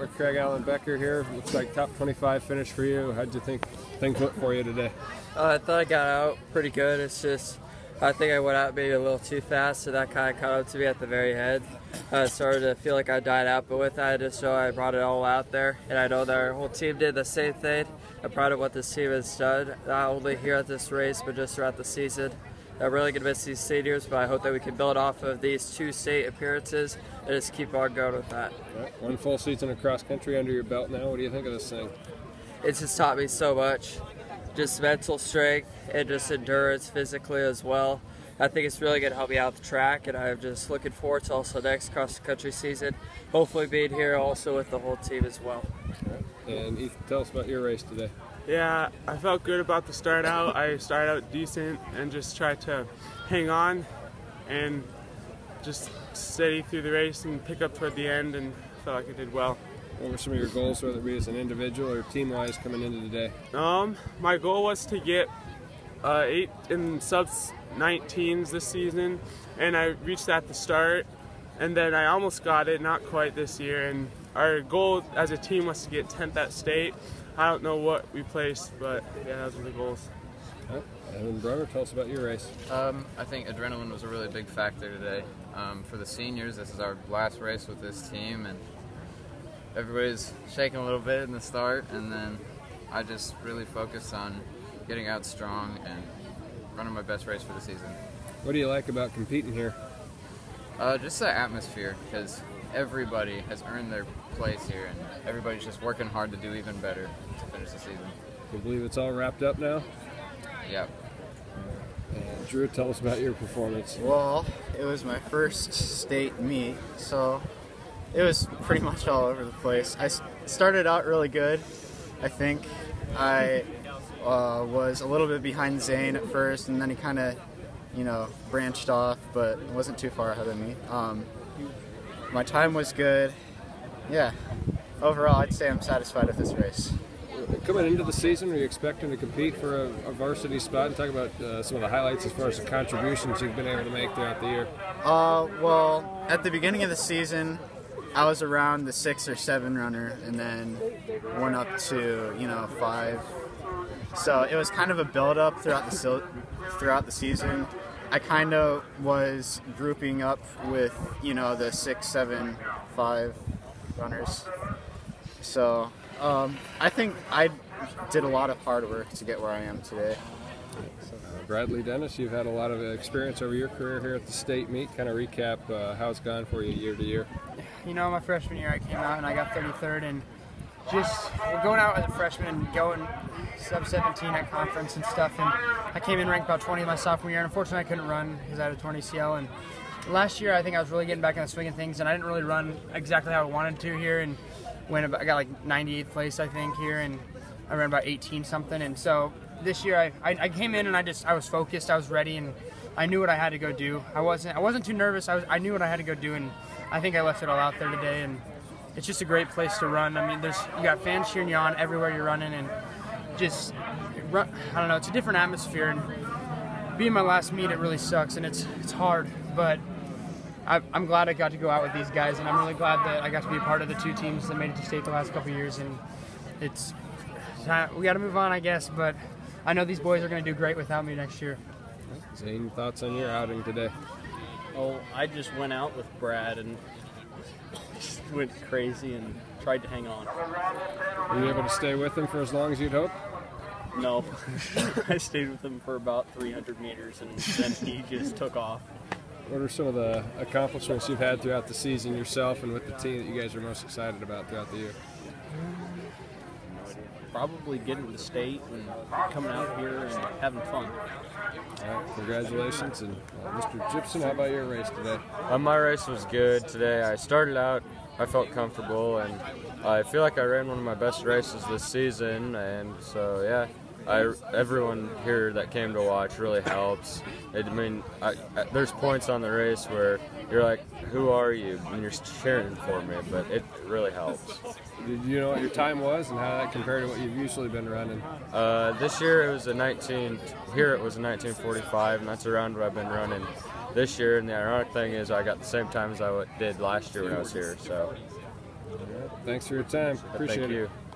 with Craig Allen Becker here. Looks like top 25 finish for you. How'd you think things went for you today? I thought I got out pretty good. It's just I think I went out maybe a little too fast, so that kind of caught up to me at the very end. I started to feel like I died out, but with that, I just know I brought it all out there, and I know that our whole team did the same thing. I'm proud of what this team has done, not only here at this race, but just throughout the season. I'm really going to miss these seniors, but I hope that we can build off of these 2 state appearances and just keep on going with that. Right. 1 full season of cross country under your belt now. What do you think of this thing? It's just taught me so much, just mental strength and just endurance physically as well. I think it's really going to help me out the track, and I'm just looking forward to also next cross country season, hopefully being here also with the whole team as well. Right. And Ethan, tell us about your race today. Yeah, I felt good about the start out. I started out decent and just tried to hang on and just steady through the race and pick up toward the end, and felt like I did well. What were some of your goals, whether it be as an individual or team-wise, coming into today? My goal was to get 8 in sub-19s this season, and I reached that at the start, and then I almost got it, not quite this year, and our goal as a team was to get 10th at state. I don't know what we placed, but yeah, those were the goals. Right. Evan Brunner, tell us about your race. I think adrenaline was a really big factor today. For the seniors, this is our last race with this team, and everybody's shaking a little bit in the start, and then I just really focused on getting out strong and running my best race for the season. What do you like about competing here? Just the atmosphere, because everybody has earned their place here, and everybody's just working hard to do even better to finish the season. You believe it's all wrapped up now? Yep. And Drew, tell us about your performance. Well, it was my first state meet, so it was pretty much all over the place. I started out really good. I think I was a little bit behind Zane at first, and then he kind of, branched off, but it wasn't too far ahead of me. My time was good. Yeah, overall, I'd say I'm satisfied with this race. Coming into the season, were you expecting to compete for a varsity spot? And talk about some of the highlights as far as the contributions you've been able to make throughout the year. Well, at the beginning of the season, I was around the 6 or 7 runner, and then went up to 5. So it was kind of a build-up throughout the season. I kind of was grouping up with the 6, 7, 5 runners. So I think I did a lot of hard work to get where I am today. Bradley Dennis, you've had a lot of experience over your career here at the state meet. Kind of recap how it's gone for you year to year. My freshman year I came out and I got 33rd, and just going out as a freshman and going sub-17 at conference and stuff, and I came in ranked about 20 my sophomore year, and unfortunately I couldn't run because I had a torn ACL, and last year I think I was really getting back in the swing of things, and I didn't really run exactly how I wanted to here, and I got like 98th place I think here, and I ran about 18 something, and so this year I came in and I was focused, I was ready, and I knew what I had to go do. I wasn't too nervous. I knew what I had to go do, and I think I left it all out there today, and it's just a great place to run. I mean, you got fans cheering you on everywhere you're running, and just I don't know, it's a different atmosphere, and being my last meet, it really sucks, and it's hard, but I'm glad I got to go out with these guys, and I'm really glad that I got to be a part of the 2 teams that made it to state the last couple of years, and we got to move on, I guess, but I know these boys are going to do great without me next year. Zane, thoughts on your outing today? Oh, I just went out with Brad and just went crazy and tried to hang on. Were you able to stay with him for as long as you'd hoped? No, I stayed with him for about 300 meters, and then he just took off. What are some of the accomplishments you've had throughout the season yourself and with the team that you guys are most excited about throughout the year? Probably getting to the state and coming out here and having fun. All right, congratulations. And Mr. Gibson, how about your race today? My race was good today. I started out, I felt comfortable, and I feel like I ran one of my best races this season, and so yeah. Everyone here that came to watch really helps. There's points on the race where you're like, who are you? And you're cheering for me, but it really helps. Did you know what your time was and how that compared to what you've usually been running? This year it was a 19:45, and that's around what I've been running this year. And the ironic thing is I got the same time as I did last year when I was here. So. Thanks for your time. Appreciate Thank it. you.